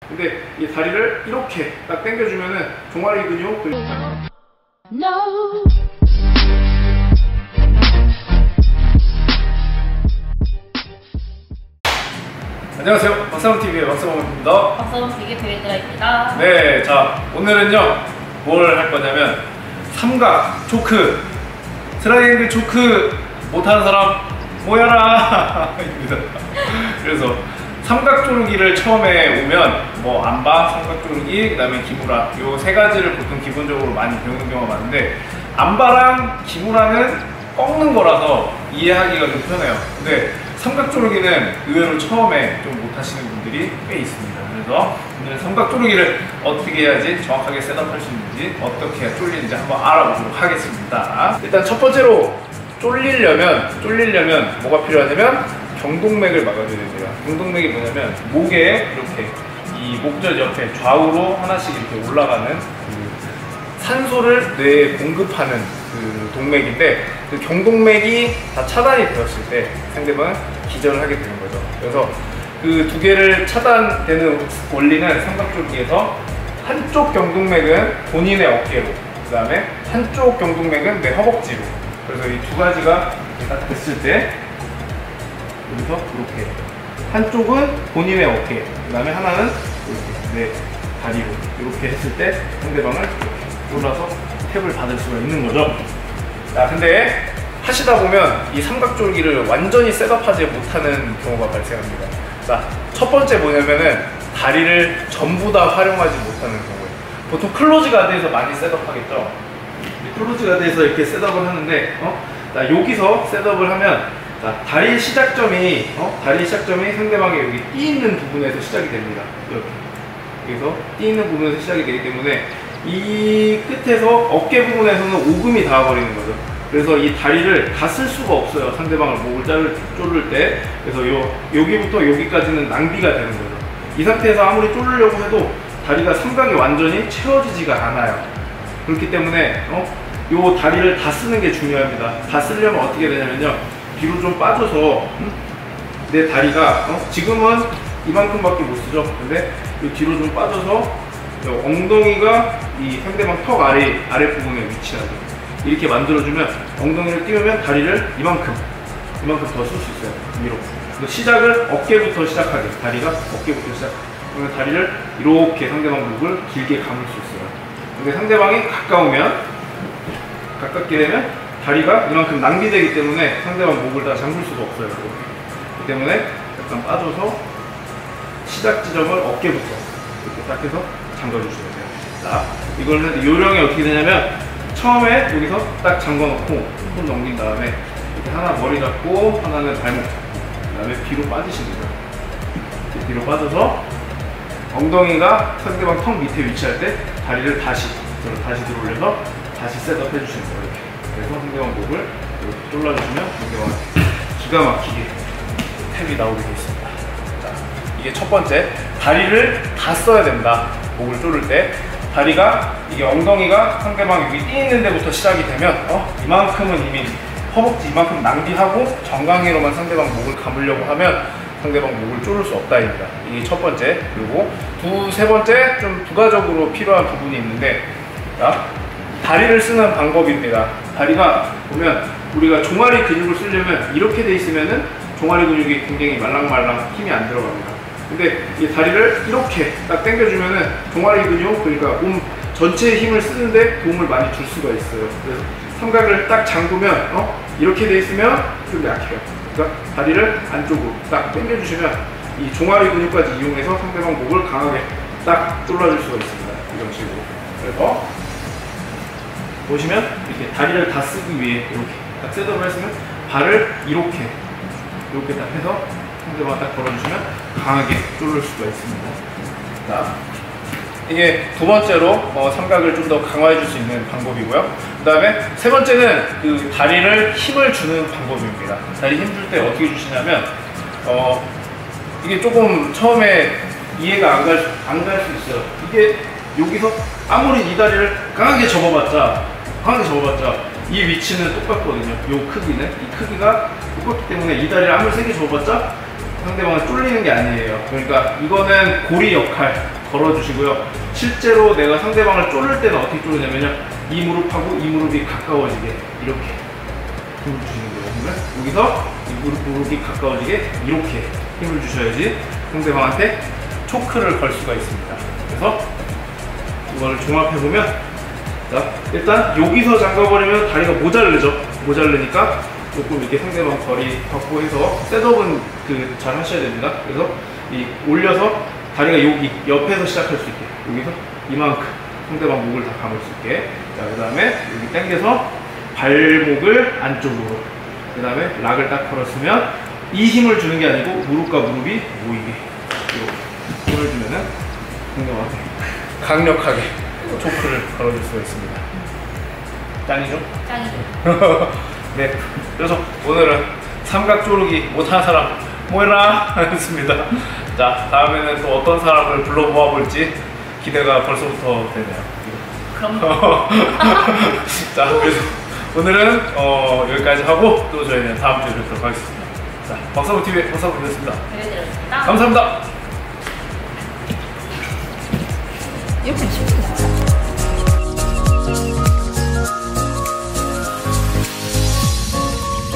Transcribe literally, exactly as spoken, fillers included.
근데 이 다리를 이렇게 딱 당겨주면은 종아리 근육 그리고 no. 안녕하세요, 박사범티비의 박사범입니다. 박사범티비 베이드라입니다. 네, 자 오늘은요 뭘 할 거냐면 삼각 초크, 트라이앵글 초크 못하는 사람 모여라 입니다. 그래서 삼각 조르기를 처음에 오면 뭐 안바, 삼각 조르기, 그 다음에 기무라 요 세 가지를 보통 기본적으로 많이 배우는 경우가 많은데 안바랑 기무라는 꺾는 거라서 이해하기가 좀 편해요. 근데 삼각 조르기는 의외로 처음에 좀 못하시는 분들이 꽤 있습니다. 그래서 오늘 삼각 조르기를 어떻게 해야지 정확하게 셋업할 수 있는지, 어떻게 해야 쫄리는지 한번 알아보도록 하겠습니다. 일단 첫 번째로 쫄리려면 쫄리려면 뭐가 필요하냐면 경동맥을 막아줘야 돼요. 경동맥이 뭐냐면 목에 이렇게 이 목젖 옆에 좌우로 하나씩 이렇게 올라가는 그 산소를 뇌에 공급하는 그 동맥인데, 그 경동맥이 다 차단이 되었을 때 상대방은 기절을 하게 되는 거죠. 그래서 그 두 개를 차단되는 원리는 삼각조르기에서 한쪽 경동맥은 본인의 어깨로, 그 다음에 한쪽 경동맥은 내 허벅지로, 그래서 이 두 가지가 딱 됐을 때 여기서 이렇게 한쪽은 본인의 어깨, 그 다음에 하나는 이렇게 내 다리로 이렇게 했을 때 상대방을 이렇게 쫄라서 탭을 받을 수가 있는 거죠. 자, 근데 하시다 보면 이 삼각조르기를 완전히 셋업하지 못하는 경우가 발생합니다. 자, 첫 번째 뭐냐면은 다리를 전부 다 활용하지 못하는 경우예요. 보통 클로즈 가드에서 많이 셋업하겠죠. 클로즈 가드에서 이렇게 셋업을 하는데 어? 자, 여기서 셋업을 하면 자, 다리 시작점이 어? 다리 시작점이 상대방의 여기 띠 있는 부분에서 시작이 됩니다. 이렇게 여기서 띠 있는 부분에서 시작이 되기 때문에 이 끝에서 어깨 부분에서는 오금이 닿아버리는 거죠. 그래서 이 다리를 다 쓸 수가 없어요. 상대방을 목을 자를, 조를 때. 그래서 요, 여기부터 여기까지는 낭비가 되는 거죠. 이 상태에서 아무리 조르려고 해도 다리가 삼각이 완전히 채워지지가 않아요. 그렇기 때문에 어? 요 다리를 다 쓰는 게 중요합니다. 다 쓰려면 어떻게 되냐면요, 뒤로 좀 빠져서 음? 내 다리가 어? 지금은 이만큼밖에 못 쓰죠. 근데 요 뒤로 좀 빠져서 엉덩이가 이 상대방 턱 아래 아랫부분에 위치하죠. 이렇게 만들어주면 엉덩이를 띄우면 다리를 이만큼 이만큼 더 쓸 수 있어요. 위로. 시작을 어깨부터 시작하게, 다리가 어깨부터 시작. 그러면 다리를 이렇게 상대방 목을 길게 감을 수 있어요. 근데 상대방이 가까우면 가깝게 되면 다리가 이만큼 낭비되기 때문에 상대방 목을 다 잠글 수도 없어요. 그렇기 때문에 약간 빠져서 시작 지점을 어깨부터 이렇게 딱 해서 잠가주셔야 돼요. 자, 이걸 하는데 요령이 어떻게 되냐면 처음에 여기서 딱 잠궈놓고 손 넘긴 다음에 이렇게 하나 머리 잡고 하나는 발목, 그 다음에 뒤로 빠지십니다. 뒤로 빠져서 엉덩이가 상대방 턱 밑에 위치할 때 다리를 다시 다시 들어올려서 다시 셋업 해주시는 거예요. 이렇게. 그래서 상대방 목을 이렇게 졸라주시면 상대방 기가 막히게 탭이 나오게 되어 있습니다. 자, 이게 첫 번째, 다리를 다 써야 된다. 목을 조를 때 다리가, 이게 엉덩이가 상대방 여기 띠 있는 데부터 시작이 되면 어? 이만큼은 이미 허벅지 이만큼 낭비하고 정강이로만 상대방 목을 감으려고 하면 상대방 목을 조를 수 없다입니다. 이게 첫 번째. 그리고 두, 세 번째 좀 부가적으로 필요한 부분이 있는데, 자, 다리를 쓰는 방법입니다. 다리가 보면 우리가 종아리 근육을 쓰려면 이렇게 돼 있으면은 종아리 근육이 굉장히 말랑말랑 힘이 안 들어갑니다. 근데 이 다리를 이렇게 딱 당겨주면은 종아리 근육, 그러니까 몸 전체의 힘을 쓰는데 도움을 많이 줄 수가 있어요. 그래서 삼각을 딱 잠그면 어? 이렇게 돼 있으면 좀 약해요. 그러니까 다리를 안쪽으로 딱 당겨주시면 이 종아리 근육까지 이용해서 상대방 목을 강하게 딱 졸라줄 수가 있습니다. 이런 식으로. 그래서 보시면 이렇게 다리를 다 쓰기 위해 이렇게 딱 셋업을 했으면 발을 이렇게 이렇게 딱 해서 상대방 딱 걸어주시면 강하게 쫄를 수가 있습니다. 자, 이게 두 번째로 어, 삼각을 좀 더 강화해 줄 수 있는 방법이고요. 그 다음에 세 번째는 그 다리를 힘을 주는 방법입니다. 다리 힘 줄 때 어떻게 주시냐면 어, 이게 조금 처음에 이해가 안 갈 안 갈 수 있어요. 이게 여기서 아무리 이 다리를 강하게 접어봤자 강하게 접어봤자 이 위치는 똑같거든요. 이 크기는 이 크기가 똑같기 때문에 이 다리를 아무리 세게 접어봤자 상대방은 쫄리는 게 아니에요. 그러니까 이거는 고리 역할, 걸어주시고요. 실제로 내가 상대방을 쫄를 때는 어떻게 쫄르냐면요. 이 무릎하고 이 무릎이 가까워지게 이렇게 힘을 주시는 거예요. 그러면 여기서 이 무릎, 무릎이 가까워지게 이렇게 힘을 주셔야지 상대방한테 초크를 걸 수가 있습니다. 그래서 이거를 종합해보면, 자, 일단 여기서 잠가버리면 다리가 모자르죠. 모자르니까 조금 이렇게 상대방 거리 확보해서 셋업은 그 잘 하셔야 됩니다. 그래서 이 올려서 다리가 여기 옆에서 시작할 수 있게, 여기서 이만큼 상대방 목을 다 감을 수 있게. 자, 그 다음에 여기 당겨서 발목을 안쪽으로, 그 다음에 락을 딱 걸었으면 이 힘을 주는 게 아니고 무릎과 무릎이 모이게 이렇게 힘을 주면은 상대방한테 강력하게 초크를 걸어줄 수가 있습니다. 짱이죠? 짱이죠. 네, 그래서 오늘은 삼각 조르기 못하는 사람 모여라 했습니다. 자, 다음에는 또 어떤 사람을 불러 모아볼지 기대가 벌써부터 되네요. 그럼 자, 그래서 오늘은 어, 여기까지 하고 또 저희는 다음 주에 뵙도록 하겠습니다. 자, 박사부티비의 박사부였습니다. 배워드렸습니다. 감사합니다. 이렇게 쉽게